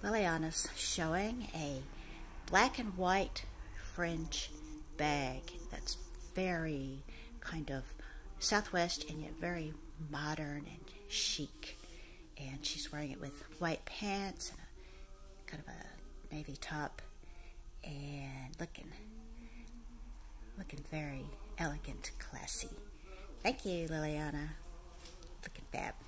Liliana's showing a black and white fringe bag that's very kind of Southwest and yet very modern and chic. And she's wearing it with white pants and a kind of a navy top and looking very elegant, classy. Thank you, Liliana. Looking fab.